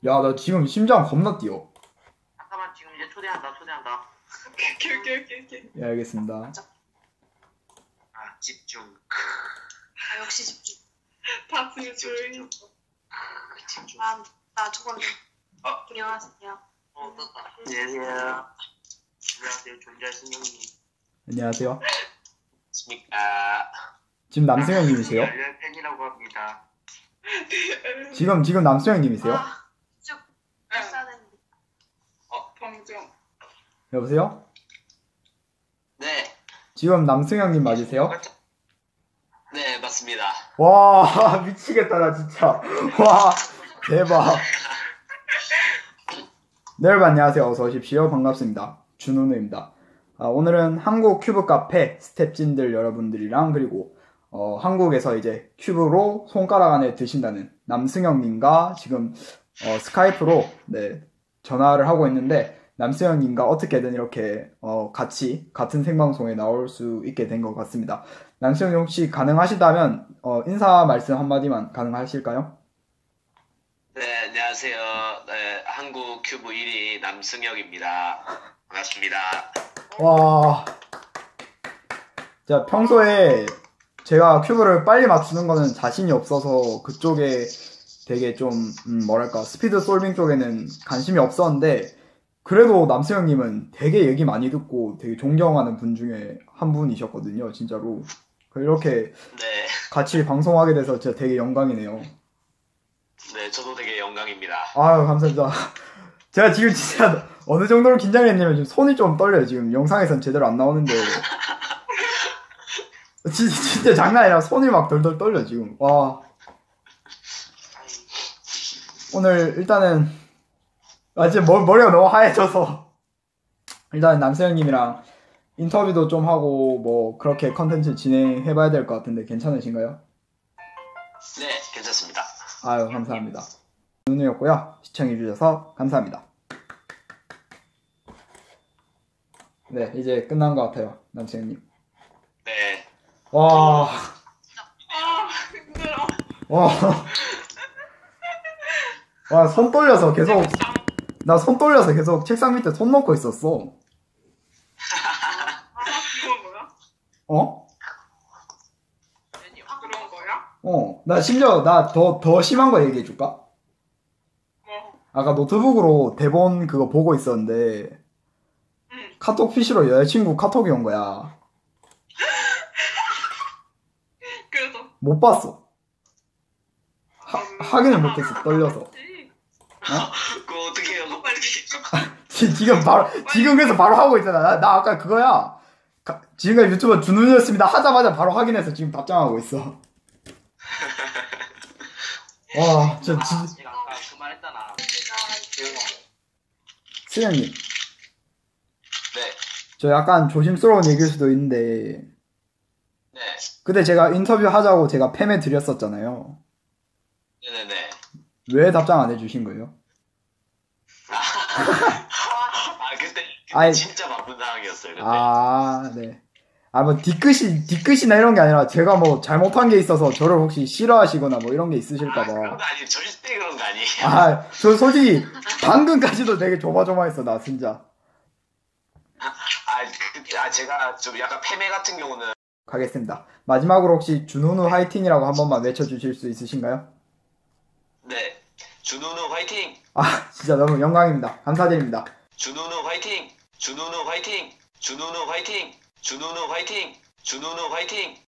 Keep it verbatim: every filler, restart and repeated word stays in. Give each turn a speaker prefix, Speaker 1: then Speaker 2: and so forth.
Speaker 1: 야, 나 지금 심장 겁나 뛰어.
Speaker 2: 잠깐만, 지금 이제 초대한다, 초대한다.
Speaker 3: 오케이 오케이 오케이 오케이.
Speaker 1: 예, 알겠습니다.
Speaker 2: 아, 집중.
Speaker 4: 아, 역시 집중.
Speaker 3: 다 지금 조용히.
Speaker 2: 집중.
Speaker 4: 아, 나 저건.
Speaker 2: 어.
Speaker 4: 안녕하세요.
Speaker 2: 어, 떴다. 안녕하세요. 안녕하세요, 존재하신 형님.
Speaker 1: 안녕하세요.
Speaker 2: 안녕하십니까.
Speaker 1: 지금 남승현님이세요?
Speaker 2: 열렬 팬이라고 합니다.
Speaker 1: 지금 지금 남승현님이세요?
Speaker 4: 아, 쭉
Speaker 3: 응.
Speaker 4: 써야 되는데.
Speaker 3: 어 방정.
Speaker 1: 여보세요?
Speaker 2: 네.
Speaker 1: 지금 남승현님 맞으세요?
Speaker 2: 네, 맞습니다.
Speaker 1: 와, 미치겠다, 나 진짜. 와, 대박. 네, 여러분 안녕하세요. 어서 오십시오. 반갑습니다. 준호누입니다. 아, 오늘은 한국 큐브 카페 스텝진들 여러분들이랑 그리고 어, 한국에서 이제 큐브로 손가락 안에 드신다는 남승영님과 지금 어, 스카이프로 네, 전화를 하고 있는데 남승영님과 어떻게든 이렇게 어, 같이 같은 생방송에 나올 수 있게 된 것 같습니다. 남승영님 혹시 가능하시다면 어, 인사 말씀 한마디만 가능하실까요?
Speaker 2: 네, 안녕하세요. 네, 한국 큐브 일 위 남승혁입니다. 반갑습니다.
Speaker 1: 와, 자 평소에 제가 큐브를 빨리 맞추는 거는 자신이 없어서 그쪽에 되게 좀 음, 뭐랄까 스피드 솔빙 쪽에는 관심이 없었는데 그래도 남승영님은 되게 얘기 많이 듣고 되게 존경하는 분 중에 한 분이셨거든요, 진짜로. 이렇게
Speaker 2: 네,
Speaker 1: 같이 방송하게 돼서 진짜 되게 영광이네요.
Speaker 2: 네, 저도 되게 영광입니다.
Speaker 1: 아유, 감사합니다. 제가 지금 진짜 어느 정도로 긴장했냐면 지금 손이 좀 떨려요. 지금 영상에선 제대로 안 나오는데 진짜, 진짜 장난 아니라 손이 막 덜덜 떨려 지금. 와. 오늘 일단은 아 지금 머, 머리가 너무 하얘져서 일단 남세영님이랑 인터뷰도 좀 하고 뭐 그렇게 컨텐츠 진행해봐야 될 것 같은데 괜찮으신가요?
Speaker 2: 네, 괜찮습니다.
Speaker 1: 아유, 감사합니다. 눈우였고요. 시청해주셔서 감사합니다. 네, 이제 끝난 것 같아요, 남세영님.
Speaker 2: 네,
Speaker 1: 와,
Speaker 3: 아 힘들어.
Speaker 1: 와, 와, 손 떨려서 계속, 나 손 떨려서 계속 책상 밑에 손 놓고 있었어.
Speaker 3: 아 그건 뭐야?
Speaker 1: 어?
Speaker 3: 그런 거야?
Speaker 1: 어, 나 심지어 나 더, 더 심한 거 얘기해줄까?
Speaker 3: 뭐?
Speaker 1: 아까 노트북으로 대본 그거 보고 있었는데,
Speaker 3: 응.
Speaker 1: 카톡 피시로 여자친구 카톡이 온 거야.
Speaker 3: 그래서
Speaker 1: 못 봤어. 하, 확인을 못했어, 떨려서.
Speaker 2: 그거 어떻게 해요?
Speaker 3: 빨리.
Speaker 1: 지- 지금 바로, 지금 그래서 바로 하고 있잖아. 나, 나 아까 그거야. 가- 지금까지 유튜버 준훈이었습니다. 하자마자 바로 확인해서 지금 답장하고 있어. 와, 저, 진,
Speaker 2: 내가 아까 그 말 했잖아.
Speaker 1: 수영님.
Speaker 2: 네,
Speaker 1: 저 약간 조심스러운 얘기일 수도 있는데,
Speaker 2: 네,
Speaker 1: 그때 제가 인터뷰 하자고 제가 팸에 드렸었잖아요.
Speaker 2: 네네네.
Speaker 1: 왜 답장 안 해주신 거예요?
Speaker 2: 아, 그때, 그때
Speaker 1: 아이.
Speaker 2: 진짜 바쁜 상황이었어요, 그때.
Speaker 1: 아, 네. 아, 뭐, 뒤끝이, 뒤끝이나 이런 게 아니라 제가 뭐 잘못한 게 있어서 저를 혹시 싫어하시거나 뭐 이런 게
Speaker 2: 아, 그런
Speaker 1: 있으실까봐.
Speaker 2: 거 아니에요. 절대 그런 거 아니에요.
Speaker 1: 아, 저 솔직히 방금까지도 되게 조마조마했어, 나 진짜.
Speaker 2: 아, 그, 아, 제가 좀 약간 패매 같은 경우는.
Speaker 1: 가겠습니다. 마지막으로 혹시 준훈우 화이팅이라고 한 번만 외쳐주실 수 있으신가요?
Speaker 2: 네. 준우누 화이팅!
Speaker 1: 아, 진짜 너무 영광입니다. 감사드립니다.
Speaker 2: 준우누 화이팅! 준우누 화이팅! 준우누 화이팅! 준우누 화이팅! 준우누 화이팅!